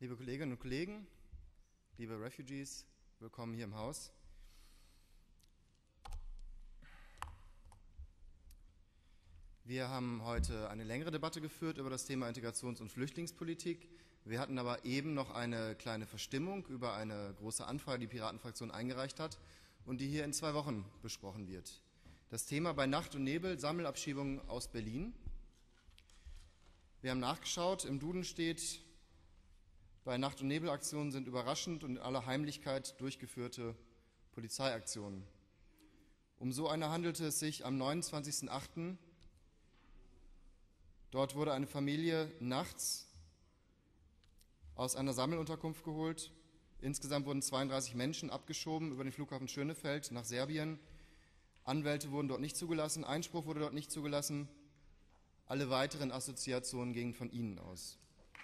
Liebe Kolleginnen und Kollegen, liebe Refugees, willkommen hier im Haus. Wir haben heute eine längere Debatte geführt über das Thema Integrations- und Flüchtlingspolitik. Wir hatten aber eben noch eine kleine Verstimmung über eine große Anfrage, die die Piratenfraktion eingereicht hat und die hier in 2 Wochen besprochen wird. Das Thema bei Nacht und Nebel, Sammelabschiebungen aus Berlin. Wir haben nachgeschaut, im Duden steht, bei Nacht- und Nebelaktionen sind überraschend und in aller Heimlichkeit durchgeführte Polizeiaktionen. Um so eine handelte es sich am 29.08. Dort wurde eine Familie nachts aus einer Sammelunterkunft geholt. Insgesamt wurden 32 Menschen abgeschoben über den Flughafen Schönefeld nach Serbien. Anwälte wurden dort nicht zugelassen, Einspruch wurde dort nicht zugelassen. Alle weiteren Assoziationen gingen von Ihnen aus.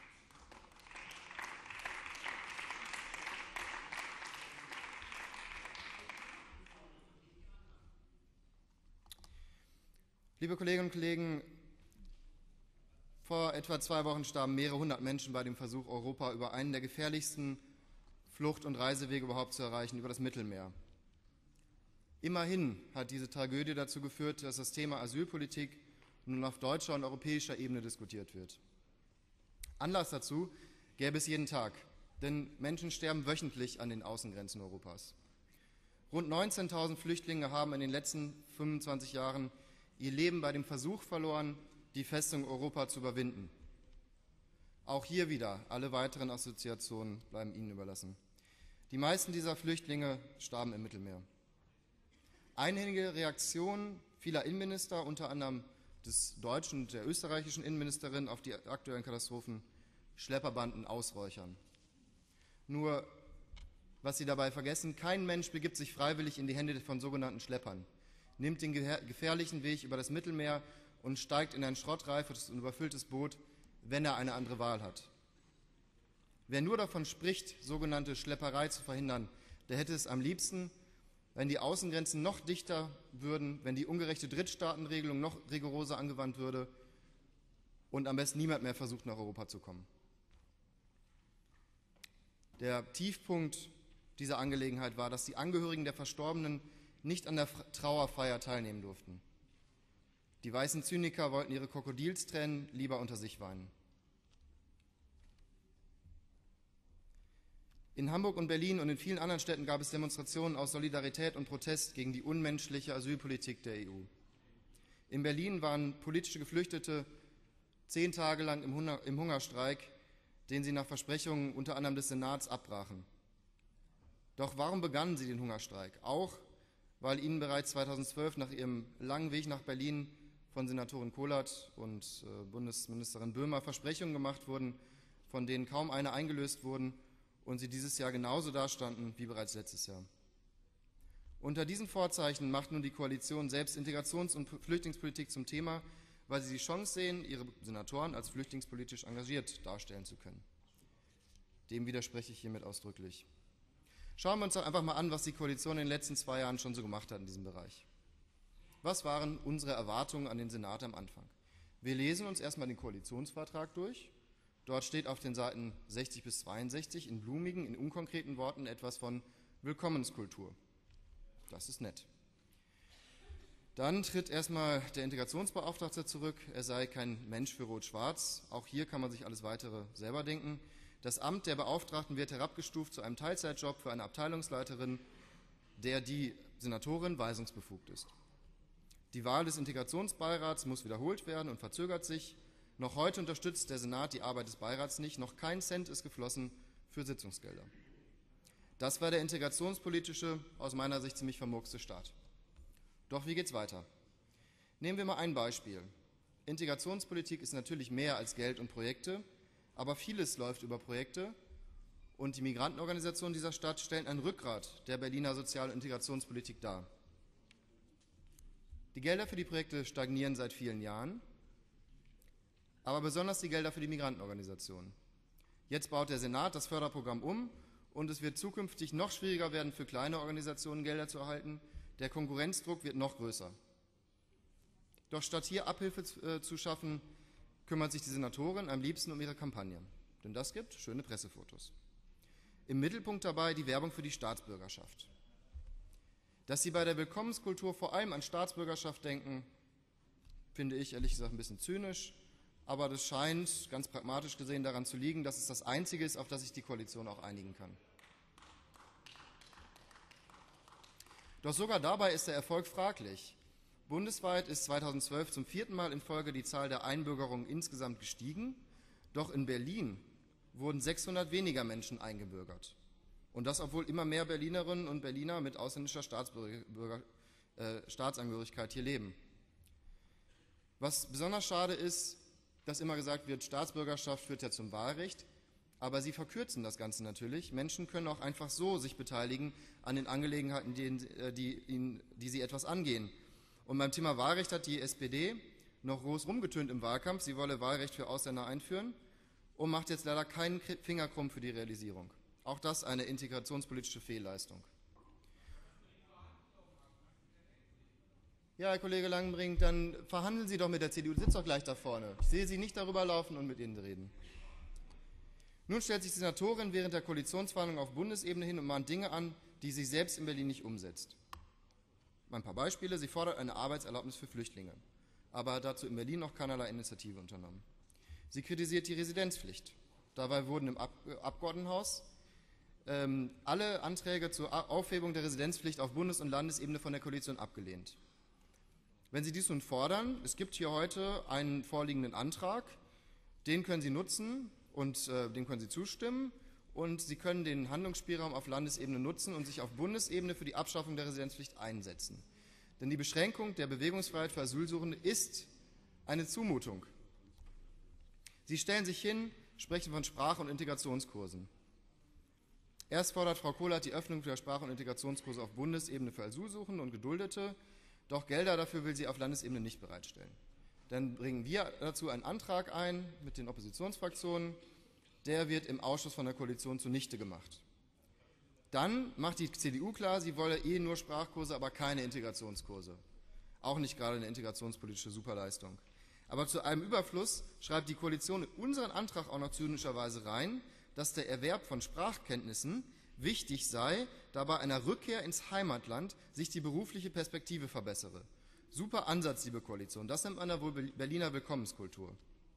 Liebe Kolleginnen und Kollegen, vor etwa 2 Wochen starben mehrere hundert Menschen bei dem Versuch, Europa über einen der gefährlichsten Flucht- und Reisewege überhaupt zu erreichen, über das Mittelmeer. Immerhin hat diese Tragödie dazu geführt, dass das Thema Asylpolitik nun auf deutscher und europäischer Ebene diskutiert wird. Anlass dazu gäbe es jeden Tag, denn Menschen sterben wöchentlich an den Außengrenzen Europas. Rund 19.000 Flüchtlinge haben in den letzten 25 Jahren ihr Leben bei dem Versuch verloren, die Festung Europa zu überwinden. Auch hier wieder, alle weiteren Assoziationen bleiben Ihnen überlassen. Die meisten dieser Flüchtlinge starben im Mittelmeer. Einhellige Reaktionen vieler Innenminister, unter anderem des deutschen und der österreichischen Innenministerin, auf die aktuellen Katastrophen: Schlepperbanden ausräuchern. Nur, was Sie dabei vergessen, kein Mensch begibt sich freiwillig in die Hände von sogenannten Schleppern, nimmt den gefährlichen Weg über das Mittelmeer und steigt in ein schrottreifes und überfülltes Boot, wenn er eine andere Wahl hat. Wer nur davon spricht, sogenannte Schlepperei zu verhindern, der hätte es am liebsten, wenn die Außengrenzen noch dichter würden, wenn die ungerechte Drittstaatenregelung noch rigoroser angewandt würde und am besten niemand mehr versucht, nach Europa zu kommen. Der Tiefpunkt dieser Angelegenheit war, dass die Angehörigen der Verstorbenen nicht an der Trauerfeier teilnehmen durften. Die weißen Zyniker wollten ihre Krokodilstränen lieber unter sich weinen. In Hamburg und Berlin und in vielen anderen Städten gab es Demonstrationen aus Solidarität und Protest gegen die unmenschliche Asylpolitik der EU. In Berlin waren politische Geflüchtete 10 Tage lang im Hungerstreik, den sie nach Versprechungen unter anderem des Senats abbrachen. Doch warum begannen sie den Hungerstreik? Auch weil ihnen bereits 2012 nach ihrem langen Weg nach Berlin von Senatorin Kohlert und Bundesministerin Böhmer Versprechungen gemacht wurden, von denen kaum eine eingelöst wurden und sie dieses Jahr genauso dastanden wie bereits letztes Jahr. Unter diesen Vorzeichen macht nun die Koalition selbst Integrations- und Flüchtlingspolitik zum Thema, weil sie die Chance sehen, ihre Senatoren als flüchtlingspolitisch engagiert darstellen zu können. Dem widerspreche ich hiermit ausdrücklich. Schauen wir uns doch einfach mal an, was die Koalition in den letzten 2 Jahren schon so gemacht hat in diesem Bereich. Was waren unsere Erwartungen an den Senat am Anfang? Wir lesen uns erstmal den Koalitionsvertrag durch. Dort steht auf den Seiten 60 bis 62 in blumigen, in unkonkreten Worten etwas von Willkommenskultur. Das ist nett. Dann tritt erstmal der Integrationsbeauftragte zurück. Er sei kein Mensch für Rot-Schwarz. Auch hier kann man sich alles Weitere selber denken. Das Amt der Beauftragten wird herabgestuft zu einem Teilzeitjob für eine Abteilungsleiterin, der die Senatorin weisungsbefugt ist. Die Wahl des Integrationsbeirats muss wiederholt werden und verzögert sich. Noch heute unterstützt der Senat die Arbeit des Beirats nicht. Noch kein Cent ist geflossen für Sitzungsgelder. Das war der integrationspolitische, aus meiner Sicht ziemlich vermurkste Start. Doch wie geht's weiter? Nehmen wir mal ein Beispiel. Integrationspolitik ist natürlich mehr als Geld und Projekte, aber vieles läuft über Projekte und die Migrantenorganisationen dieser Stadt stellen ein Rückgrat der Berliner Sozial- und Integrationspolitik dar. Die Gelder für die Projekte stagnieren seit vielen Jahren, aber besonders die Gelder für die Migrantenorganisationen. Jetzt baut der Senat das Förderprogramm um und es wird zukünftig noch schwieriger werden, für kleine Organisationen Gelder zu erhalten. Der Konkurrenzdruck wird noch größer. Doch statt hier Abhilfe zu schaffen, kümmert sich die Senatorin am liebsten um ihre Kampagne. Denn das gibt schöne Pressefotos. Im Mittelpunkt dabei die Werbung für die Staatsbürgerschaft. Dass Sie bei der Willkommenskultur vor allem an Staatsbürgerschaft denken, finde ich ehrlich gesagt ein bisschen zynisch, aber das scheint ganz pragmatisch gesehen daran zu liegen, dass es das Einzige ist, auf das sich die Koalition auch einigen kann. Doch sogar dabei ist der Erfolg fraglich. Bundesweit ist 2012 zum 4. Mal in Folge die Zahl der Einbürgerungen insgesamt gestiegen, doch in Berlin wurden 600 weniger Menschen eingebürgert. Und das, obwohl immer mehr Berlinerinnen und Berliner mit ausländischer Staatsangehörigkeit hier leben. Was besonders schade ist, dass immer gesagt wird, Staatsbürgerschaft führt ja zum Wahlrecht, aber Sie verkürzen das Ganze natürlich. Menschen können auch einfach so sich beteiligen an den Angelegenheiten, die sie etwas angehen. Und beim Thema Wahlrecht hat die SPD noch groß rumgetönt im Wahlkampf, sie wolle Wahlrecht für Ausländer einführen und macht jetzt leider keinen Finger krumm für die Realisierung. Auch das eine integrationspolitische Fehlleistung. Ja, Herr Kollege Langenbrink, dann verhandeln Sie doch mit der CDU, sitzt doch gleich da vorne. Ich sehe Sie nicht darüber laufen und mit Ihnen reden. Nun stellt sich die Senatorin während der Koalitionsverhandlungen auf Bundesebene hin und mahnt Dinge an, die sie selbst in Berlin nicht umsetzt. Ein paar Beispiele. Sie fordert eine Arbeitserlaubnis für Flüchtlinge, aber hat dazu in Berlin noch keinerlei Initiative unternommen. Sie kritisiert die Residenzpflicht. Dabei wurden im Abgeordnetenhaus alle Anträge zur Aufhebung der Residenzpflicht auf Bundes- und Landesebene von der Koalition abgelehnt. Wenn Sie dies nun fordern, es gibt hier heute einen vorliegenden Antrag, den können Sie nutzen und dem können Sie zustimmen und Sie können den Handlungsspielraum auf Landesebene nutzen und sich auf Bundesebene für die Abschaffung der Residenzpflicht einsetzen. Denn die Beschränkung der Bewegungsfreiheit für Asylsuchende ist eine Zumutung. Sie stellen sich hin, sprechen von Sprach- und Integrationskursen. Erst fordert Frau Kohlert die Öffnung der Sprach- und Integrationskurse auf Bundesebene für Asylsuchende und Geduldete, doch Gelder dafür will sie auf Landesebene nicht bereitstellen. Dann bringen wir dazu einen Antrag ein mit den Oppositionsfraktionen. Der wird im Ausschuss von der Koalition zunichte gemacht. Dann macht die CDU klar, sie wolle nur Sprachkurse, aber keine Integrationskurse. Auch nicht gerade eine integrationspolitische Superleistung. Aber zu einem Überfluss schreibt die Koalition in unseren Antrag auch noch zynischerweise rein, dass der Erwerb von Sprachkenntnissen wichtig sei, da bei einer Rückkehr ins Heimatland sich die berufliche Perspektive verbessere. Super Ansatz, liebe Koalition. Das nennt man da wohl Berliner Willkommenskultur.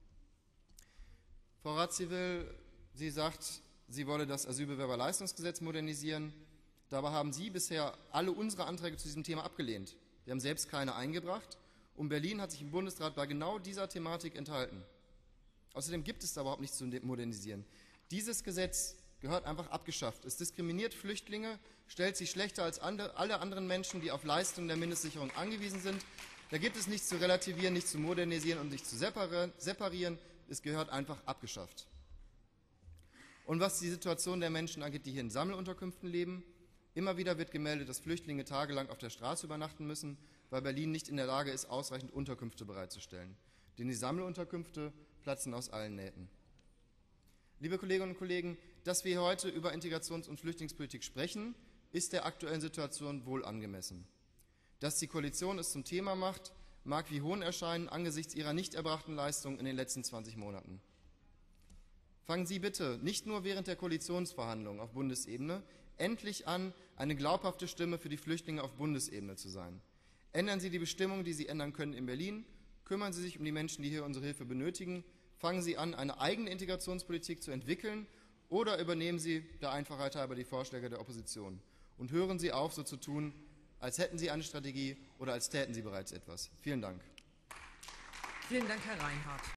Frau Radziwiłł, sie sagt, sie wolle das Asylbewerberleistungsgesetz modernisieren. Dabei haben Sie bisher alle unsere Anträge zu diesem Thema abgelehnt. Wir haben selbst keine eingebracht und Berlin hat sich im Bundesrat bei genau dieser Thematik enthalten. Außerdem gibt es da überhaupt nichts zu modernisieren. Dieses Gesetz gehört einfach abgeschafft. Es diskriminiert Flüchtlinge, stellt sie schlechter als alle anderen Menschen, die auf Leistungen der Mindestsicherung angewiesen sind. Da gibt es nichts zu relativieren, nichts zu modernisieren und nichts zu separieren. Es gehört einfach abgeschafft. Und was die Situation der Menschen angeht, die hier in Sammelunterkünften leben, immer wieder wird gemeldet, dass Flüchtlinge tagelang auf der Straße übernachten müssen, weil Berlin nicht in der Lage ist, ausreichend Unterkünfte bereitzustellen. Denn die Sammelunterkünfte platzen aus allen Nähten. Liebe Kolleginnen und Kollegen, dass wir heute über Integrations- und Flüchtlingspolitik sprechen, ist der aktuellen Situation wohl angemessen. Dass die Koalition es zum Thema macht, mag wie Hohn erscheinen angesichts ihrer nicht erbrachten Leistungen in den letzten 20 Monaten. Fangen Sie bitte nicht nur während der Koalitionsverhandlungen auf Bundesebene endlich an, eine glaubhafte Stimme für die Flüchtlinge auf Bundesebene zu sein. Ändern Sie die Bestimmungen, die Sie ändern können in Berlin, kümmern Sie sich um die Menschen, die hier unsere Hilfe benötigen, fangen Sie an, eine eigene Integrationspolitik zu entwickeln oder übernehmen Sie der Einfachheit halber die Vorschläge der Opposition. Und hören Sie auf, so zu tun, als hätten Sie eine Strategie oder als täten Sie bereits etwas. Vielen Dank. Vielen Dank, Herr Reinhardt.